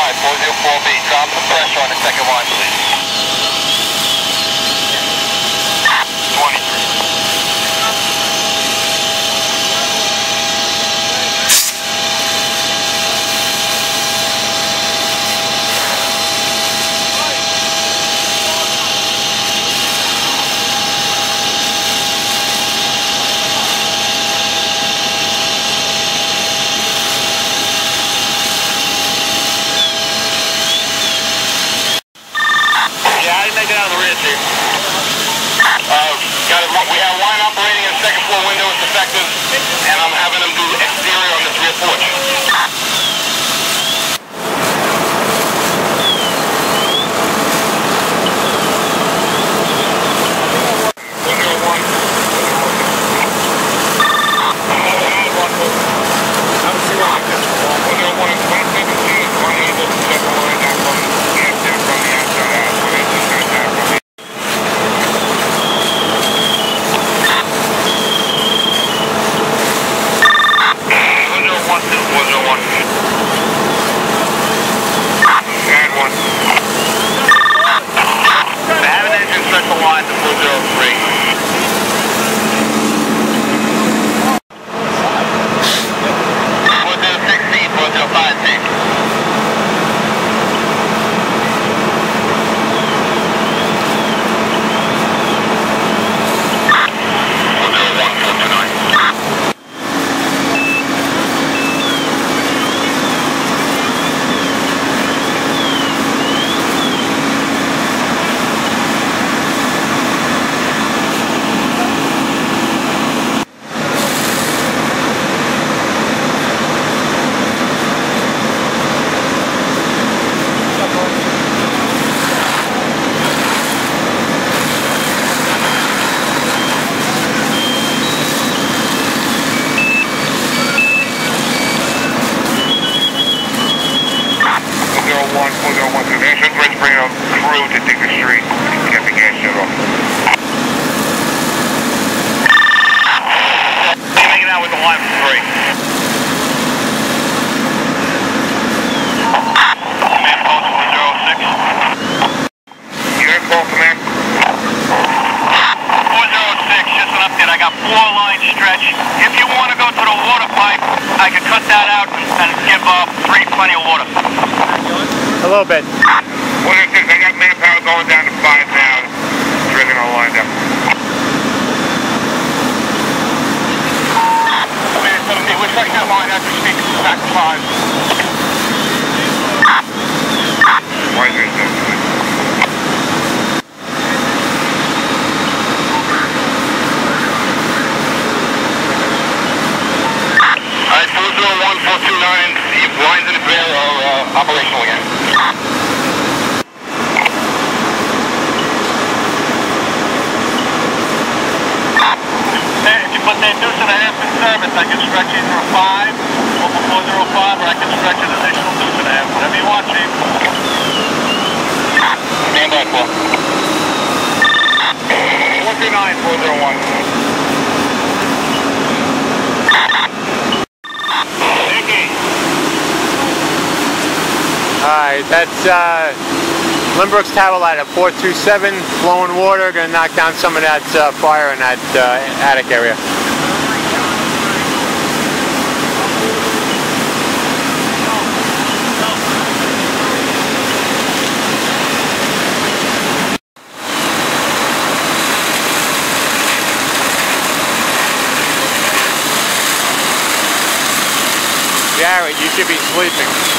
404B, drop the pressure on the second line, please. 23. Make it out of the ridge here. We have line operating in second floor window, it's effective, and I'm having them do exterior on this rear porch. Crew to dig the street, get the gas shut off. Hanging out with the line for 3. Command post 406. You heard call, command? 406, just an update. I got 4 lines stretched. If you want to go to the water pipe, I can cut that out and give 3 plenty of water. A little bit. What is this? I got manpower going down to 5 now. Drilling all lined up. We're setting that line after speak back to 5. Why is there no? Alright, 401, 429, the lines in the rear are operational again. If you put the inducer and a half in service, I can stretch either a 5 over 405, or I can stretch an additional deuce and a half. Whatever you want, Chief. Stand by, 4. 429, 401. Alright, that's Lynbrook's Tower Light at 427, flowing water, gonna knock down some of that fire in that attic area. Garrett, you should be sleeping.